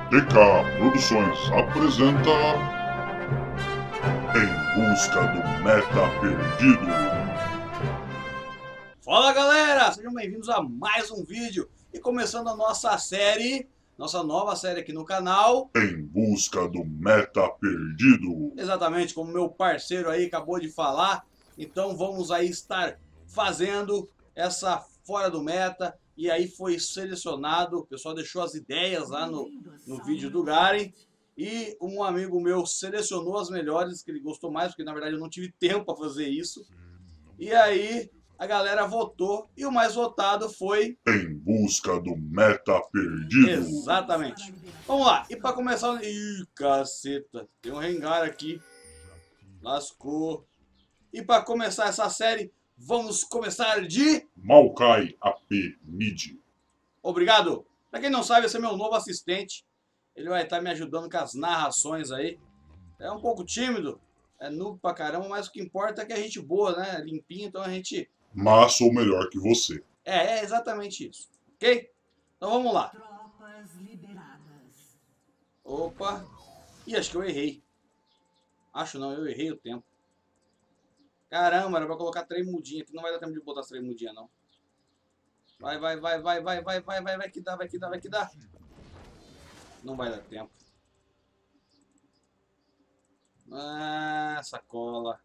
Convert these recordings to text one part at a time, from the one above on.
TK Produções apresenta Em Busca do Meta Perdido. Fala galera, sejam bem-vindos a mais um vídeo e começando a nossa série, nossa nova série aqui no canal. Em Busca do Meta Perdido. Exatamente como meu parceiro aí acabou de falar, então vamos aí estar fazendo essa fora do meta. E aí foi selecionado, o pessoal deixou as ideias lá no vídeo do Garen. E um amigo meu selecionou as melhores que ele gostou mais, porque na verdade eu não tive tempo para fazer isso. E aí a galera votou e o mais votado foi Em Busca do Meta Perdido. Exatamente. Vamos lá. E para começar... Ih, caceta. Tem um Rengar aqui. Lascou. E para começar essa série, vamos começar de... Maokai AP Mid. Obrigado. Para quem não sabe, esse é meu novo assistente. Ele vai estar me ajudando com as narrações aí. É um pouco tímido. É noob pra caramba, mas o que importa é que a gente boa, né? Limpinho, então a gente... Mas sou melhor que você. É exatamente isso. Ok? Então vamos lá. Tropas liberadas. Opa. Ih, acho que eu errei. Acho não, eu errei o tempo. Caramba, era pra colocar 3 mudinhas aqui. Não vai dar tempo de botar as 3 mudinhas, não. Vai que dá, vai que dá. Não vai dar tempo. Ah, sacola.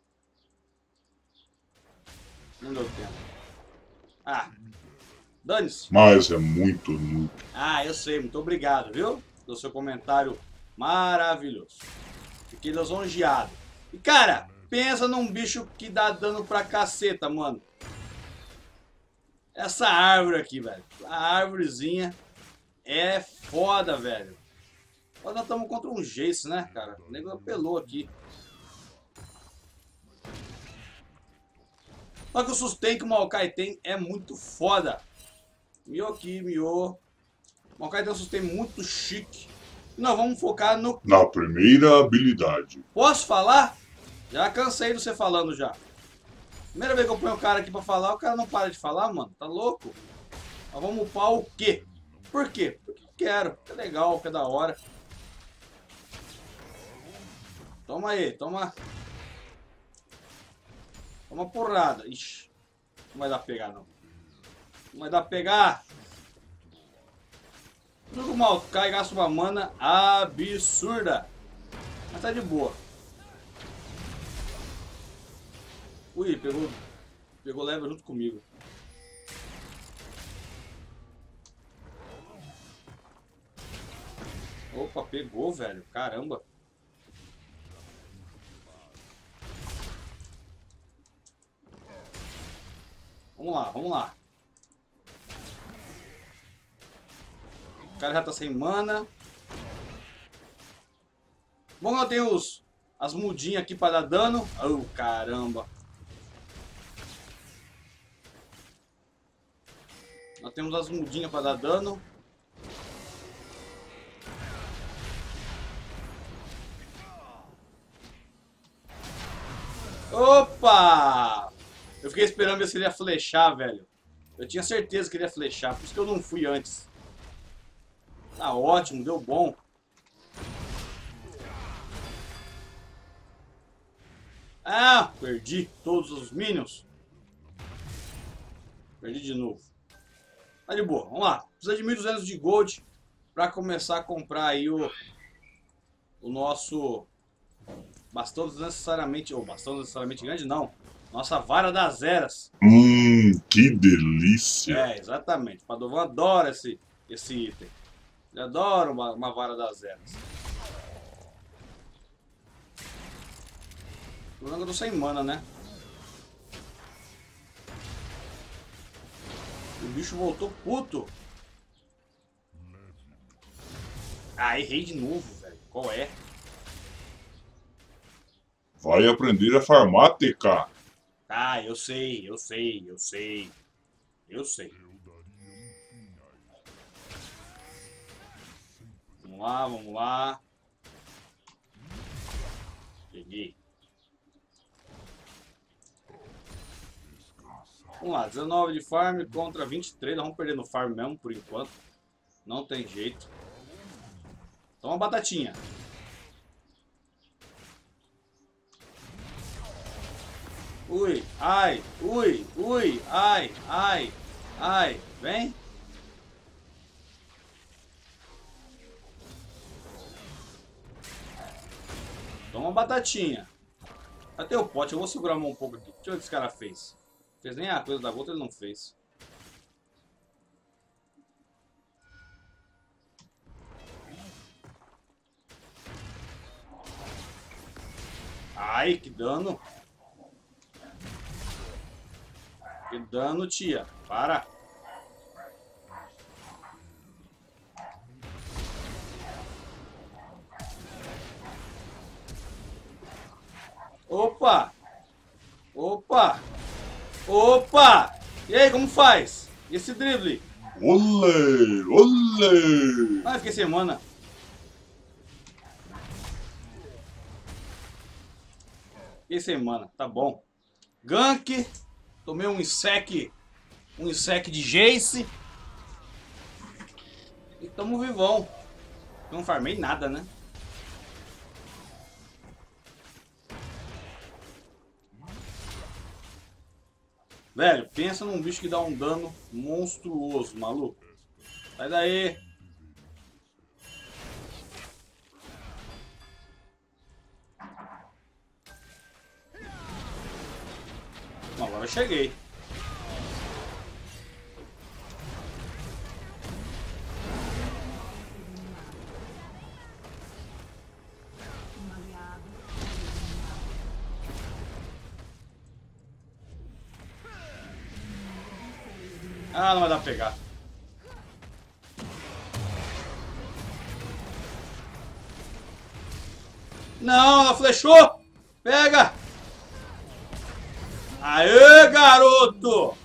Não deu tempo. Ah, dane-se. Mas é muito noob. Ah, eu sei, muito obrigado, viu? Pelo seu comentário maravilhoso. Fiquei lisonjeado. E cara, pensa num bicho que dá dano pra caceta, mano. Essa árvore aqui, velho. A árvorezinha é foda, velho. Nós estamos contra um Jace, né, cara? O nego apelou aqui. Só que o sustain que o Maokai tem é muito foda. Miou aqui, miou. O Maokai tem um sustain muito chique. E nós vamos focar no... Na primeira habilidade. Posso falar? Já cansei de você falando já. Primeira vez que eu ponho o cara aqui pra falar, o cara não para de falar, mano. Tá louco? Nós vamos upar o quê? Por quê? Porque eu quero. Que é legal, que é da hora. Toma aí, toma. Toma porrada. Ixi. Não vai dar pra pegar, não. Não vai dar pra pegar. O jogo mal cai, gasta uma mana absurda. Mas tá de boa. Ui, pegou level junto comigo. Opa, pegou, velho. Caramba. Vamos lá, vamos lá. O cara já tá sem mana. Bom, eu tenho as mudinhas aqui pra dar dano. Oh, caramba. Nós temos as mudinhas para dar dano. Opa! Eu fiquei esperando ver se ele ia flechar, velho. Eu tinha certeza que ele ia flechar, por isso que eu não fui antes. Tá ótimo, deu bom. Ah, perdi todos os minions. Perdi de novo. Tá de boa, vamos lá. Precisa de 1.200 de gold para começar a comprar aí o nosso bastão desnecessariamente... Ou bastão desnecessariamente grande, não. Nossa vara das eras. Que delícia. É, exatamente. O Padovan adora esse item. Ele adora uma vara das eras. O problema é que eu tô sem mana, né? O bicho voltou puto. Ah, errei de novo, velho. Qual é? Vai aprender a farmar, TK. Ah, eu sei. Eu sei. Vamos lá. Peguei. Vamos lá, 19 de farm contra 23. Nós vamos perder no farm mesmo, por enquanto. Não tem jeito. Toma batatinha. Ui, ai, ai. Vem. Toma batatinha. Até o pote, eu vou segurar a mão um pouco aqui. Deixa eu ver o que esse cara fez. Fez nem a coisa da gota, ele não fez. Ai, que dano. Que dano, tia. Para. Opa! Opa! Opa! E aí, como faz? E esse drible? Olê! Olê! Ah, fiquei sem mana. Fiquei sem mana, tá bom. Gank. Tomei um insec de Jace. E tamo vivão. Não farmei nada, né? Velho, pensa num bicho que dá um dano monstruoso, maluco. Sai daí. Agora eu cheguei. Ah, não vai dar pra pegar. Não, ela flechou! Pega! Aê, garoto!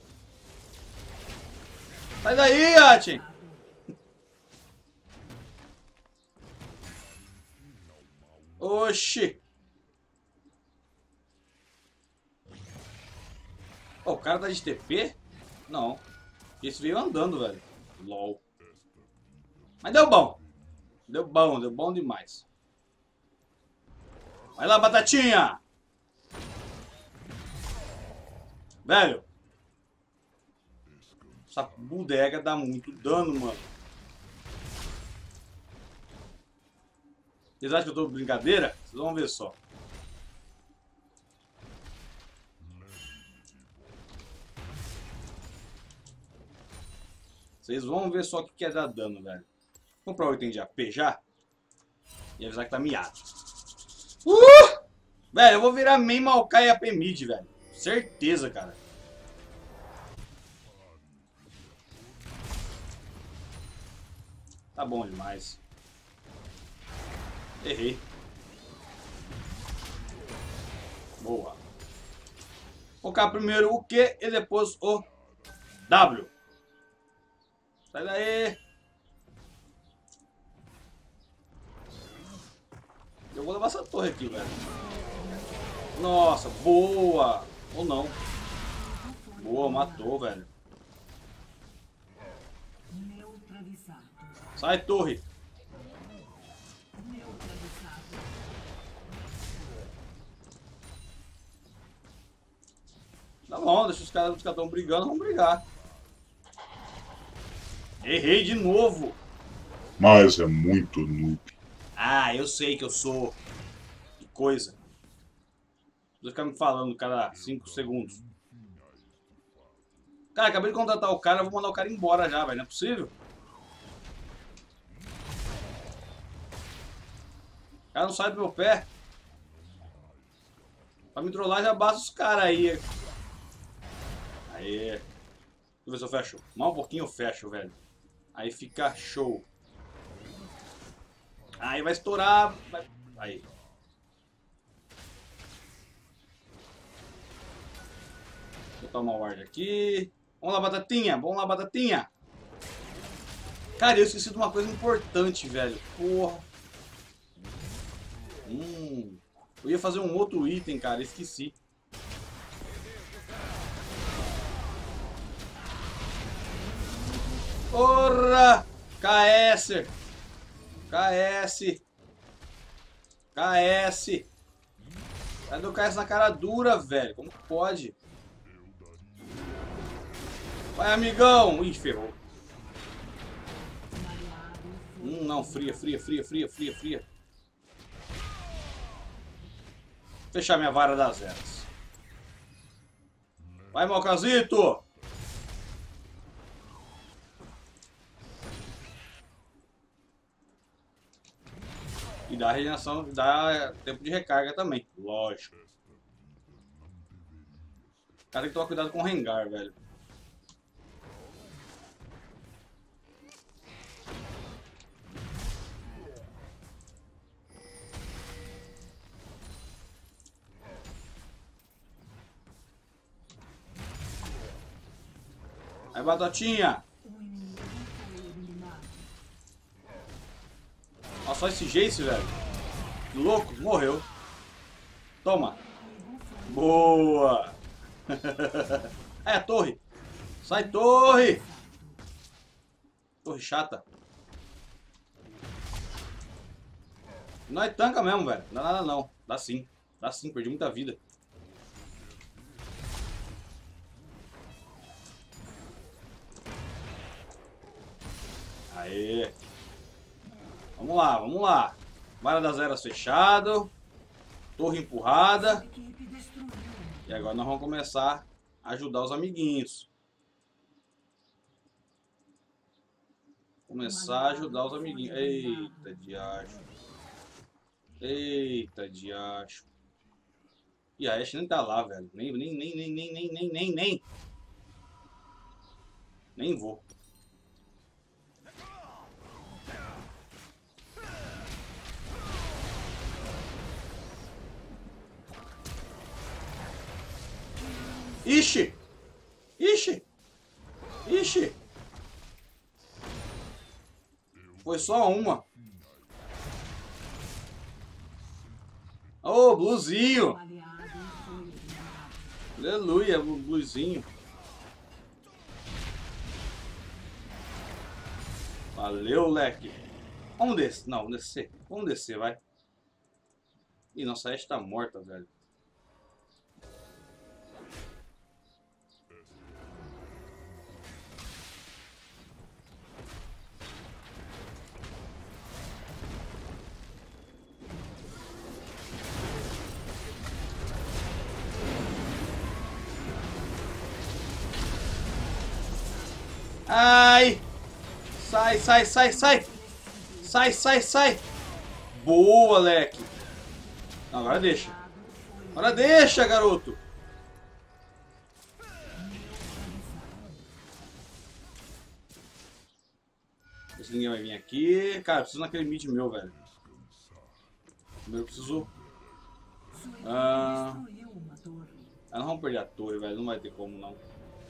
Sai daí, Yatin! Oxi! Oh, o cara tá de TP? Não. Esse veio andando, velho. LOL. Mas deu bom. Deu bom demais. Vai lá, batatinha! Velho. Essa bodega dá muito dano, mano. Vocês acham que eu tô de brincadeira? Vocês vão ver só. Vocês vão ver só o que quer dar dano, velho. Vou comprar o item de AP já. E avisar que tá miado. Velho, eu vou virar main Maokai e AP mid, velho. Certeza, cara. Tá bom demais. Errei. Boa. Vou colocar primeiro o Q e depois o W. Sai daí. Eu vou levar essa torre aqui, velho. Nossa, boa. Ou não. Boa, matou, velho. Sai, torre. Tá bom, deixa os caras que estão brigando, vamos brigar. Errei de novo. Mas é muito noob. Ah, eu sei que eu sou. Que coisa. Vou ficar me falando cada 5 segundos. Cara, acabei de contratar o cara, vou mandar o cara embora já, velho. Não é possível? O cara não sai do meu pé. Pra me trollar já basta os caras aí. Aê. Deixa eu ver se eu fecho. Mais um pouquinho eu fecho, velho. Aí fica show. Aí vai estourar. Aí. Vou tomar o ward aqui. Vamos lá, batatinha. Vamos lá, batatinha. Cara, eu esqueci de uma coisa importante, velho. Porra. Eu ia fazer um outro item, cara. Esqueci. Porra! KS! KS. KS. Sai do KS na cara dura, velho. Como que pode? Vai, amigão. Ih, ferrou. Não, fria. Fechar minha vara das eras. Vai, Malcazito. E dá regeneração, dá tempo de recarga também. Lógico. O cara tem que tomar cuidado com o Rengar, velho. Aí, Batatinha. Olha só esse Jace, velho. Louco, morreu. Toma. Boa. É, a torre. Sai, torre. Torre chata. Nós tanca mesmo, velho. Não dá nada não. Dá sim. Dá sim, perdi muita vida. Aê. Vamos lá, vamos lá. Vara das eras fechado. Torre empurrada. E agora nós vamos começar a ajudar os amiguinhos. Começar a ajudar os amiguinhos. Eita, diacho. Eita, diacho. E a Ashe nem tá lá, velho. Nem vou. Ixi! Ixi! Ixi! Foi só uma. Ô, bluzinho! Aleluia, bluzinho. Valeu, leque. Vamos descer. Não, vamos descer. Vamos descer, vai. Ih, nossa Ashe tá morta, velho. Ai! Sai, sai, sai, sai! Sai, sai, sai! Boa, leque! Não, agora deixa. Agora deixa, garoto! Não sei se ninguém vai vir aqui. Cara, eu preciso naquele mid meu, velho. Primeiro eu preciso... não vamos perder a torre, velho. Não vai ter como, não.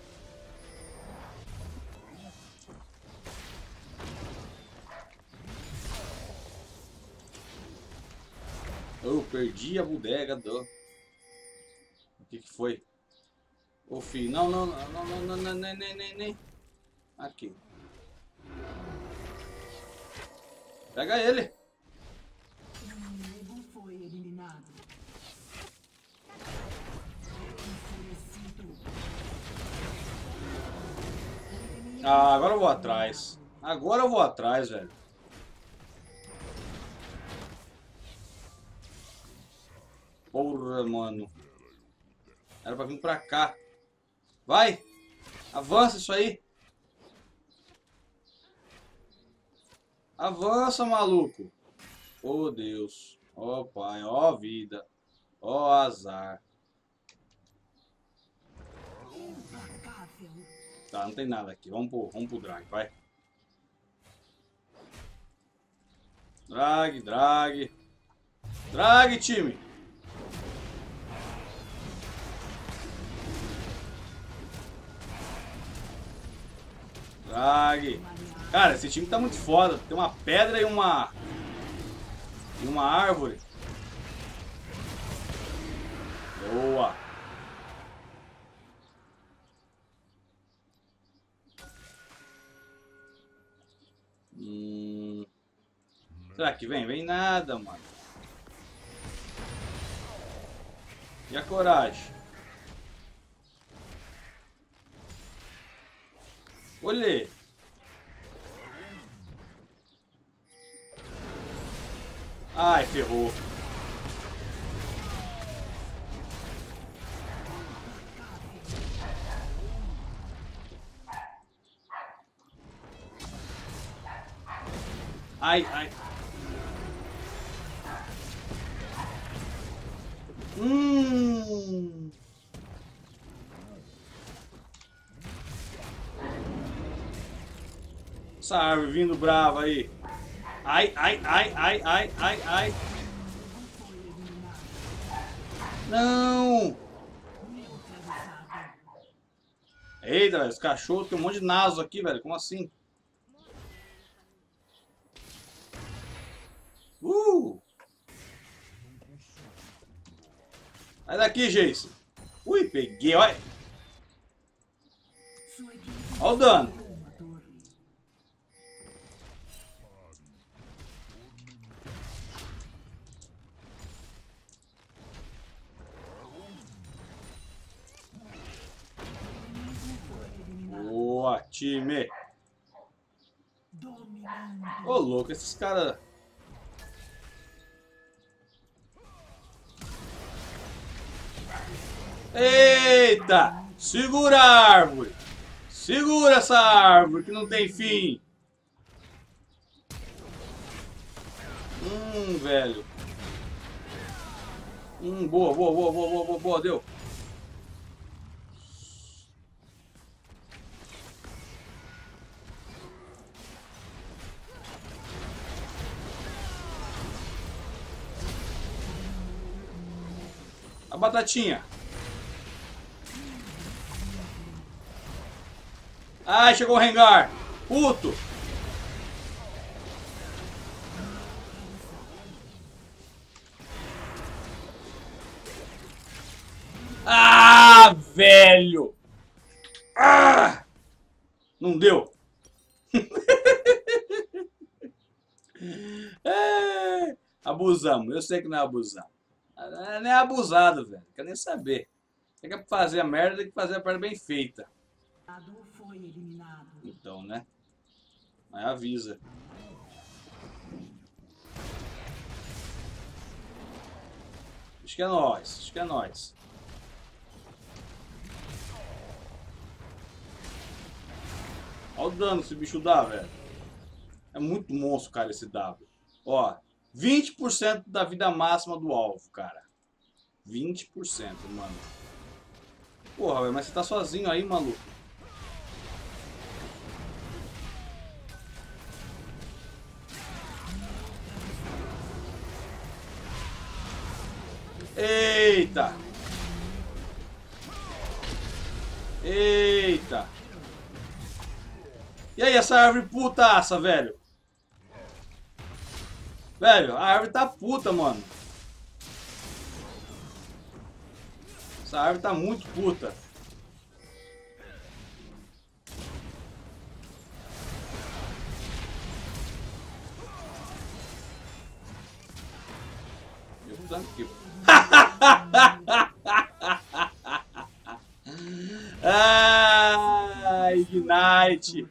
Eu perdi a bodega do... O que que foi? Ô filho, não, nem. Aqui. Pega ele. Ah, agora eu vou atrás. Agora eu vou atrás, velho. Porra, mano. Era pra vir pra cá. Vai! Avança isso aí! Avança, maluco! Oh, Deus! Oh, pai! Oh, vida! Oh, azar! Tá, não tem nada aqui. Vamos pro drag, vai! Drag, drag! Drag, time! Drag! Cara, esse time tá muito foda. Tem uma pedra e uma árvore. Boa! Será que vem? Vem nada, mano. E a coragem? Olhei. Ai, ferrou. Ai, ai. Essa árvore vindo brava aí. Ai, ai, ai, ai, ai, ai, ai. Não! Eita, velho, os cachorros tem um monte de naso aqui, velho. Como assim? Sai daqui, Jason. Ui, peguei, olha. Olha o dano. Boa, time. Ô, louco, esses caras... Eita! Segura a árvore! Segura essa árvore que não tem fim! Velho. Boa, boa, boa, boa, boa, boa, boa, deu. A batatinha. Ai, chegou o Rengar. Puto. Ah, velho. Ah, não deu. É, abusamos. Eu sei que não é abusar. Não é abusado, velho. Quer nem saber. Tem que fazer a merda, tem que fazer a parte bem feita. Foi eliminado. Então, né? Mas avisa. Acho que é nóis. Acho que é nóis. Olha o dano que esse bicho dá, velho. É muito monstro, cara, esse W. Ó, 20% da vida máxima do alvo, cara. 20%, mano. Porra, velho, mas você tá sozinho aí, maluco. Eita! Eita! E aí, essa árvore putaça, velho? Velho, a árvore tá puta, mano. Essa árvore tá muito puta. Meu tanque. Ah, Ignite.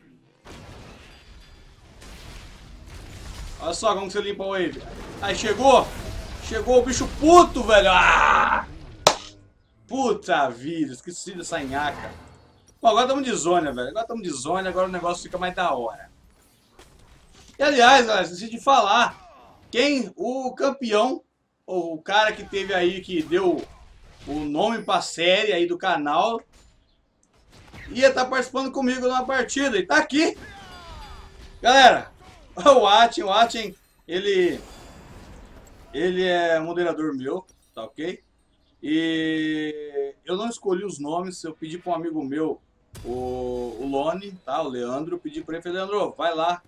Olha só como você limpa o wave. Aí chegou. Chegou o bicho puto, velho. Ah! Puta vida, esqueci dessa nhaca. Bom, agora estamos de zona, velho. Agora estamos de zona, agora o negócio fica mais da hora. E aliás, galera, esqueci de falar. Quem o campeão, ou o cara que teve aí, que deu o nome pra série aí do canal, ia estar participando comigo numa partida. E tá aqui. Galera, o Atin, ele é moderador meu, tá ok? E eu não escolhi os nomes, eu pedi para um amigo meu, o Lone, tá? O Leandro, eu pedi para ele, falei, Leandro, vai lá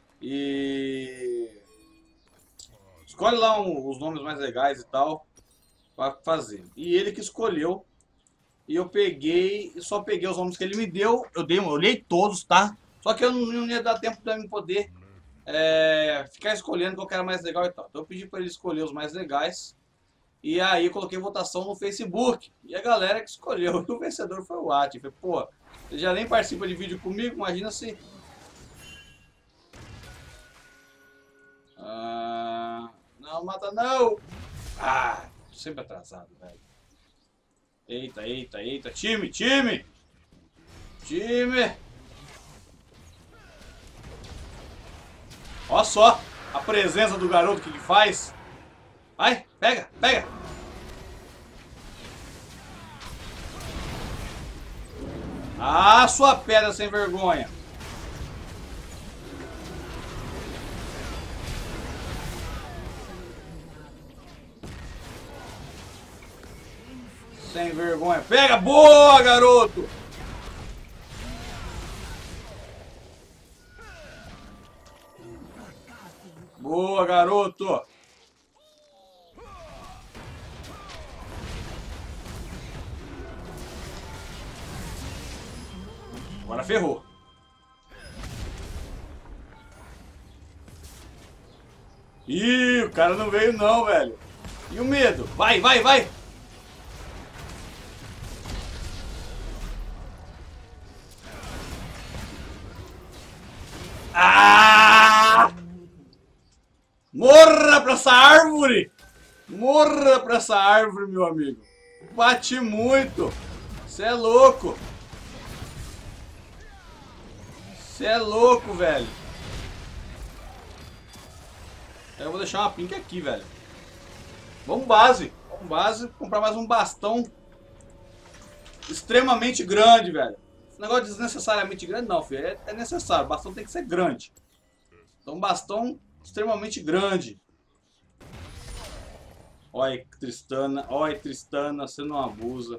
e escolhe lá os nomes mais legais e tal, para fazer. E ele que escolheu, e eu peguei, só peguei os nomes que ele me deu, eu olhei todos, tá? Só que eu não ia dar tempo para mim poder ficar escolhendo qual que era mais legal e tal. Então eu pedi para ele escolher os mais legais. E aí eu coloquei votação no Facebook. E a galera que escolheu. E o vencedor foi o At. Falei, pô, ele já nem participa de vídeo comigo, imagina se... não, mata não! Ah, sempre atrasado, velho. Eita, eita, eita. Time, time! Time! Olha só a presença do garoto que ele faz. Vai, pega, pega! Ah, sua pedra sem vergonha! Sem vergonha. Pega! Boa, garoto! Boa, garoto! Agora ferrou. Ih, o cara não veio não, velho. E o medo? Vai, vai, vai! Ah! Morra pra essa árvore! Morra pra essa árvore, meu amigo. Bate muito. Você é louco. Você é louco, velho. Eu vou deixar uma pink aqui, velho. Vamos base. Vamos base. Comprar mais um bastão extremamente grande, velho. Esse negócio desnecessariamente grande não, filho. É necessário. O bastão tem que ser grande. Então, bastão extremamente grande. Olha, Tristana. Olha, Tristana. Você não abusa.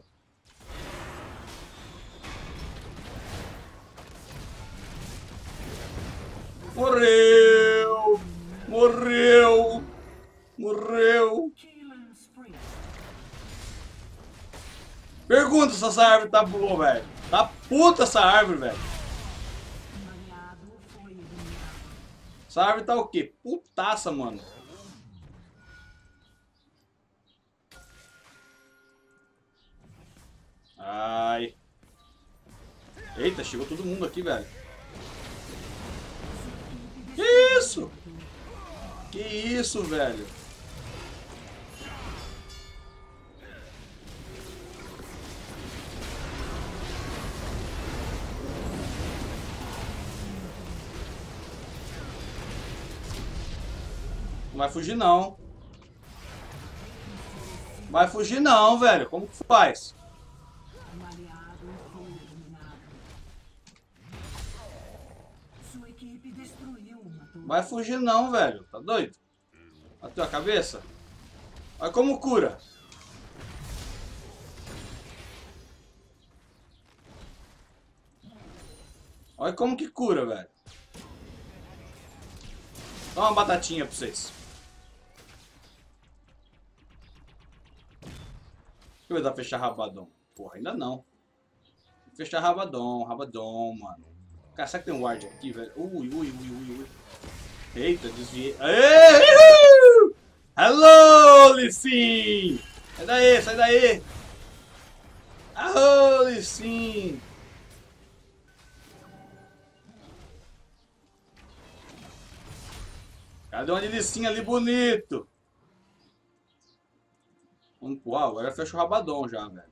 Morreu! Morreu! Morreu! Pergunta se essa árvore tá boa, velho. Tá puta essa árvore, velho. Essa árvore tá o quê? Putaça, mano. Ai. Eita, chegou todo mundo aqui, velho. Que isso? Que isso, velho? Não vai fugir não. Vai fugir não, velho. Como que faz? Vai fugir não, velho. Tá doido? Bateu a cabeça? Olha como cura. Olha como que cura, velho. Dá uma batatinha pra vocês. Deixa eu ver se fechar Rabadon. Porra, ainda não. Fechar Rabadon, Rabadon, mano. Cara, será que tem um ward aqui, velho? Ui, ui, ui, ui, ui. Eita, desviei. Aê! Hello, Lee Sin! Sai daí, sai daí! Alô, Lee Sin! Cadê uma Lee Sin ali bonito? Uau, agora fecha o Rabadon já, velho.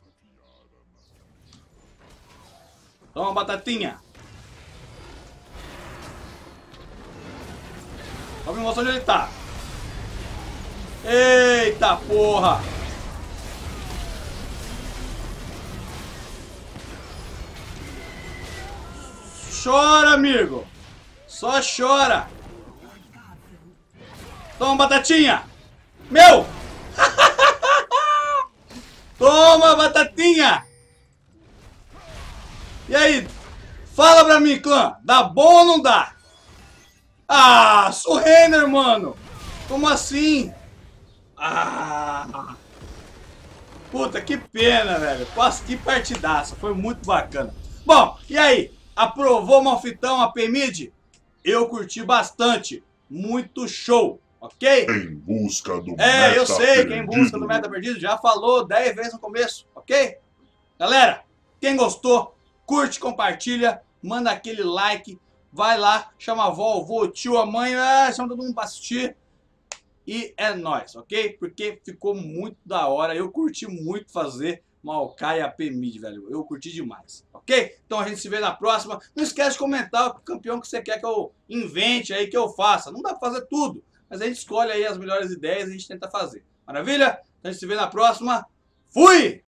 Toma, batatinha! Só me mostrar onde ele tá. Eita porra! Chora, amigo! Só chora! Toma, batatinha! Meu! Toma, batatinha! E aí? Fala pra mim, clã! Dá bom ou não dá? Ah, Surrender, mano! Como assim? Ah! Puta, que pena, velho. Quase que partidaça. Foi muito bacana. Bom, e aí? Aprovou, Malfitão, a PMID? eu curti bastante. Muito show, ok? Em busca do É, eu sei, perdido. quem busca do meta perdido já falou 10 vezes no começo, ok? Galera, quem gostou, curte, compartilha, manda aquele like, vai lá, chama a avó, o vô, o tio, a mãe, chama todo mundo pra assistir. E é nóis, ok? Porque ficou muito da hora, eu curti muito fazer Maokai AP Mid, velho. Eu curti demais, ok? Então a gente se vê na próxima. Não esquece de comentar o campeão que você quer que eu invente aí, que eu faça. Não dá pra fazer tudo, mas a gente escolhe aí as melhores ideias e a gente tenta fazer. Maravilha? Então a gente se vê na próxima. Fui!